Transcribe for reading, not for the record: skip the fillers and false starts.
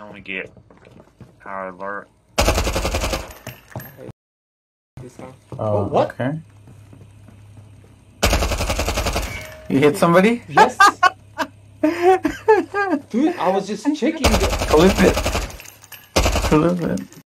Let me get power alert. Oh, what? Okay. You hit somebody? Yes. Dude, I was just checking. Clip it. Clip it.